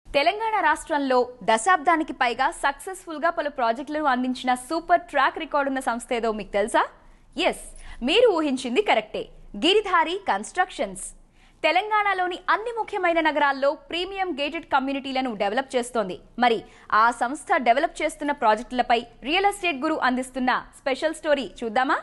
తెలంగాణ రాష్ట్రంలో దశాబ్దానికి పైగా సక్సెస్ఫుల్ గా పలు ప్రాజెక్టులను అందించిన సూపర్ ట్రాక్ రికార్డ్ ఉన్న సంస్థ ఏదో మీకు తెలుసా? ఎస్, మీరు ఊహించింది కరెక్టే. గిరిధారి కన్స్ట్రక్షన్స్ తెలంగాణలోని అన్ని ముఖ్యమైన నగరాల్లో ప్రీమియం గేటెడ్ కమ్యూనిటీలను డెవలప్ చేస్తోంది. మరి ఆ సంస్థ డెవలప్ చేస్తున్న ప్రాజెక్టులపై రియల్ ఎస్టేట్ గురు అందిస్తున్న స్పెషల్ స్టోరీ చూద్దామా?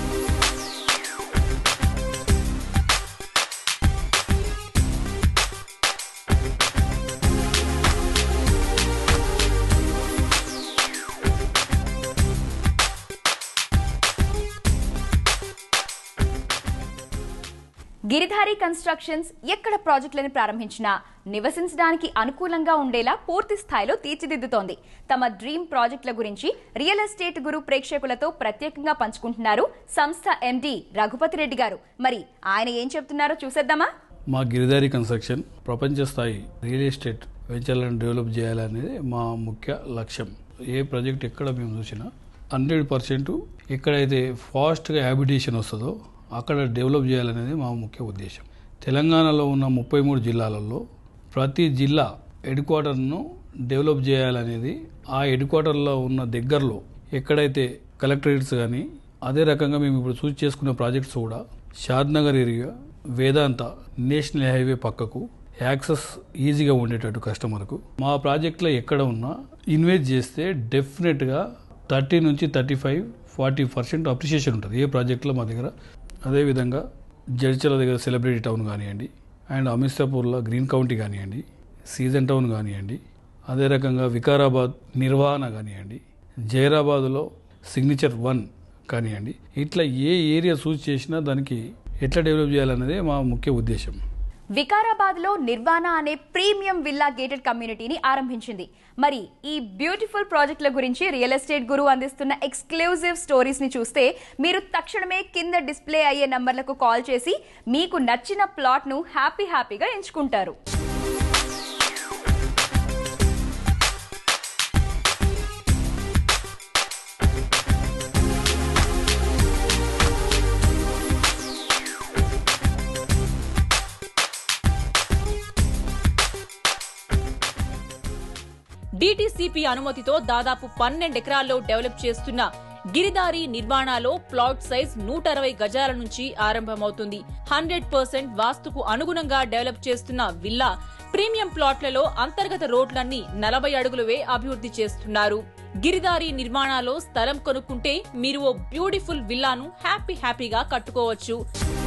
గిరిధారి కన్స్ట్రక్షన్స్ ఎక్కడ ప్రాజెక్టులను ప్రారంభించినా నివసించడానికి అనుకూలంగా ఉండేలా పూర్తి స్థాయిలో తీర్చిదిద్దుతోంది. తమ డ్రీమ్ ప్రాజెక్టుల గురించి రియల్ ఎస్టేట్ గురు ప్రేక్షకులతో ప్రత్యేకంగా పంచుకుంటున్నారు సంస్థ ఎండి రఘుపతి రెడ్డి గారు. మరి ఆయన ఏం చెప్తున్నారో చూసేద్దామా? మా గిరిధారి కన్స్ట్రక్షన్ ప్రపంచ స్థాయి రియల్ ఎస్టేట్ వెంచర్లను డెవలప్ చేయాలనేది మా ముఖ్య లక్ష్యం. ఏ ప్రాజెక్ట్ ఎక్కడ మేము చూసినా 100% ఎక్కడైతే ఫాస్ట్గా హ్యాబిటేషన్ వస్తుందో అక్కడ డెవలప్ చేయాలనేది మా ముఖ్య ఉద్దేశం. తెలంగాణలో ఉన్న 33 జిల్లాలలో ప్రతి జిల్లా హెడ్ క్వార్టర్ను డెవలప్ చేయాలనేది, ఆ హెడ్ క్వార్టర్లో ఉన్న దగ్గరలో ఎక్కడైతే కలెక్టరేట్స్ కానీ, అదే రకంగా మేము ఇప్పుడు చూస్ చేసుకున్న ప్రాజెక్ట్స్ కూడా Shadnagar area, Vedanta national highway పక్కకు యాక్సెస్ ఈజీగా ఉండేటట్టు కస్టమర్కు. మా ప్రాజెక్ట్లో ఎక్కడ ఉన్నా ఇన్వెస్ట్ చేస్తే డెఫినెట్గా 30 నుంచి 35-40% అప్రిషియేషన్ ఉంటుంది ఏ ప్రాజెక్ట్లో మా దగ్గర. అదేవిధంగా జడ్చల దగ్గర సెలబ్రిటీ టౌన్ కానివ్వండి, అండ్ అమిర్సాపూర్లో గ్రీన్ కౌంటీ కానివ్వండి, సీజన్ టౌన్ కానివ్వండి, అదే రకంగా వికారాబాద్ నిర్వహణ కానివ్వండి, జైరాబాద్లో సిగ్నేచర్ 1 కానివ్వండి, ఇట్లా ఏ ఏరియా చూస్ చేసినా దానికి ఎట్లా డెవలప్ చేయాలనేదే మా ముఖ్య ఉద్దేశం. వికారాబాద్ లో నిర్వాణ అనే ప్రీమియం విల్లా గేటెడ్ కమ్యూనిటీని ఆరంభించింది. మరి ఈ బ్యూటిఫుల్ ప్రాజెక్టుల గురించి రియల్ ఎస్టేట్ గురు అందిస్తున్న ఎక్స్క్లూజివ్ స్టోరీస్ ని చూస్తే మీరు తక్షణమే కింద డిస్ప్లే అయ్యే నంబర్లకు కాల్ చేసి మీకు నచ్చిన ప్లాట్ ను హ్యాపీగా ఎంచుకుంటారు. DTCP అనుమతితో దాదాపు 12 ఎకరాల్లో డెవలప్ చేస్తున్న గిరిధారి నిర్మాణాలో ప్లాట్ సైజ్ 160 గజాల నుంచి ఆరంభమవుతుంది. 100% వాస్తుకు అనుగుణంగా డెవలప్ చేస్తున్న విల్లా ప్రీమియం ప్లాట్లలో అంతర్గత రోడ్లన్నీ 40 అడుగులవే అభివృద్ధి చేస్తున్నారు. గిరిధారి నిర్మాణాలో స్థలం కొనుక్కుంటే మీరు ఓ బ్యూటిఫుల్ విల్లాను హ్యాపీగా కట్టుకోవచ్చు.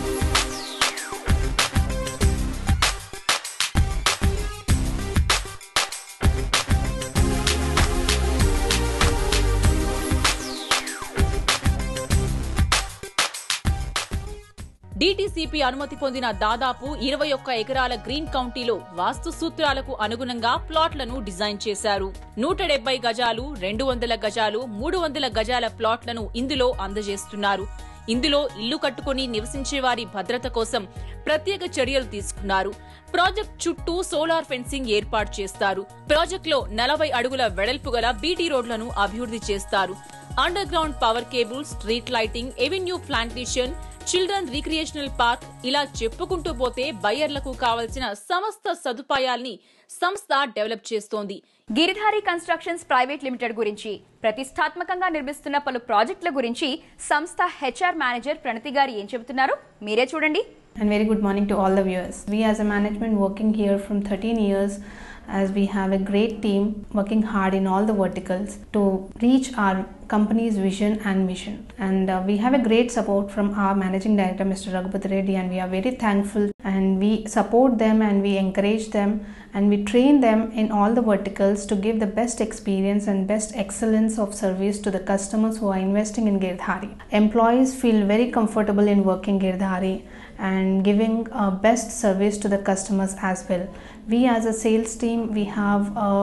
DTCP అనుమతి పొందిన దాదాపు 21 ఎకరాల గ్రీన్ కౌంటీలో వాస్తు సూత్రాలకు అనుగుణంగా ప్లాట్లను డిజైన్ చేశారు. 170 గజాలు, 200 గజాలు, 300 గజాల ప్లాట్లను ఇందులో అందజేస్తున్నారు. ఇందులో ఇల్లు కట్టుకుని నివసించే వారి భద్రత కోసం ప్రత్యేక చర్యలు తీసుకున్నారు. ప్రాజెక్ట్ చుట్టూ సోలార్ ఫెన్సింగ్ ఏర్పాటు చేస్తారు. ప్రాజెక్టులో 40 అడుగుల వెడల్పు గల బీటీ రోడ్లను అభివృద్ధి చేస్తారు. Underground power cable, street lighting, avenue plantation, children recreational park, ఇలా చెప్పుకుంటూ పోతే బయ్యర్లకు కావలసిన సమస్త సదుపాయాల్ని సంస్థ డెవలప్ చేస్తోంది. గిరిధారి కన్స్ట్రక్షన్స్ ప్రైవేట్ లిమిటెడ్ గురించి, ప్రతిష్టాత్మకంగా నిర్మిస్తున్న పలు ప్రాజెక్టుల గురించి సంస్థ HR మేనేజర్ ప్రణతి గారు ఏం చెబుతున్నారో మీరే చూడండి. And very good morning to all the viewers. We as a management working here from 13 years, as we have a great team working hard in all the verticals to reach our company's vision and mission. And we have a great support from our managing director Mr. Raghupathi Reddy, and we are very thankful, and we support them and we encourage them and we train them in all the verticals to give the best experience and best excellence of service to the customers who are investing in Giridhari. Employees feel very comfortable in working Giridhari and giving best service to the customers as well. We as a sales team, we have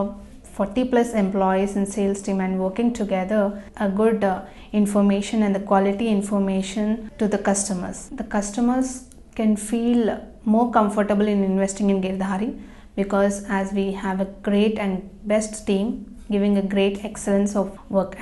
40+ employees in sales team and working together a good information and the quality information to the customers. The customers can feel more comfortable in investing in Giridhari because as we have a great and best team giving a great excellence of work,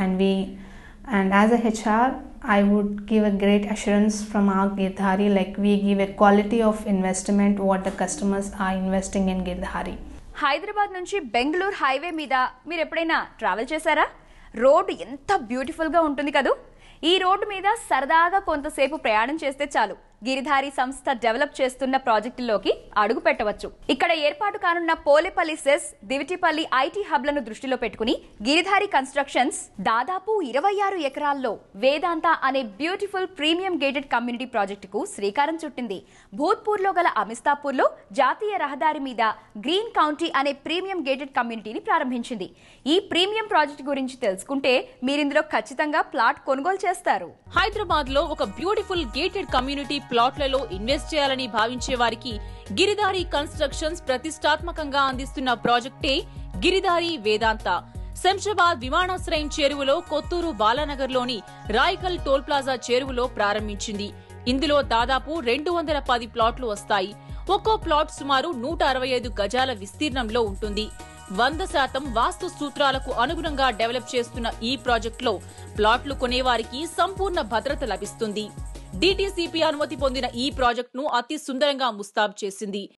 and as a HR I would give a great assurance from our Giridhari, like we give a quality of investment what the customers are investing in Giridhari. Hyderabad నుంచి Bengaluru highway మీద మీరు ఎప్పుడైనా travel చేశారా? Road ఎంత బ్యూటిఫుల్గా ఉంటుంది కదూ. ఈ రోడ్డు మీద సరదాగా కొంతసేపు ప్రయాణం చేస్తే చాలు గిరిధారి సంస్థ డెవలప్ చేస్తున్న ప్రాజెక్టుల్లోకి అడుగు పెట్టవచ్చు. ఇక్కడ ఏర్పాటు కానున్న పోలేపల్లి సెస్, దివిటిపల్లి ఐటీ హబ్లను దృష్టిలో పెట్టుకుని గిరిధారి కన్స్ట్రక్షన్స్ దాదాపు 26 ఎకరాల్లో వేదాంత అనే బ్యూటిఫుల్ ప్రీమియం గేటెడ్ కమ్యూనిటీ ప్రాజెక్టుకు శ్రీకారం చుట్టింది. భూత్పూర్లో గల అమిస్తాపూర్లో జాతీయ రహదారి మీద గ్రీన్ కౌంటీ అనే ప్రీమియం గేటెడ్ కమ్యూనిటీని ప్రారంభించింది. ఈ ప్రీమియం ప్రాజెక్టు గురించి తెలుసుకుంటే మీరిందులో ఖచ్చితంగా ప్లాట్ కొనుగోలు చేస్తారు. హైదరాబాద్ లో ఒక బ్యూటిఫుల్ గేటెడ్ కమ్యూనిటీ ప్లాట్లలో ఇన్వెస్ట్ చేయాలని భావించే వారికి గిరిధారి కన్స్ట్రక్షన్స్ ప్రతిష్టాత్మకంగా అందిస్తున్న ప్రాజెక్టే గిరిధారి వేదాంత. శంషాబాద్ విమానాశ్రయం చేరువలో కొత్తూరు బాలానగర్లోని రాయ్కల్ టోల్ ప్లాజా చేరువలో ప్రారంభించింది. ఇందులో దాదాపు 210 ప్లాట్లు వస్తాయి. ఒక్కో ప్లాట్ సుమారు 165 గజాల విస్తీర్ణంలో ఉంటుంది. 100% వాస్తు సూత్రాలకు అనుగుణంగా డెవలప్ చేస్తున్న ఈ ప్రాజెక్టులో ప్లాట్లు కొనేవారికి సంపూర్ణ భద్రత లభిస్తుంది. DTCP అనుమతి పొందిన ఈ ప్రాజెక్టును అతి సుందరంగా ముస్తాబు చేసింది.